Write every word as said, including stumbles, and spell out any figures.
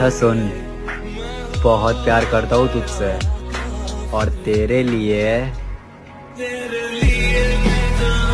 अच्छा सुन, बहुत प्यार करता हूँ तुझसे और तेरे लिए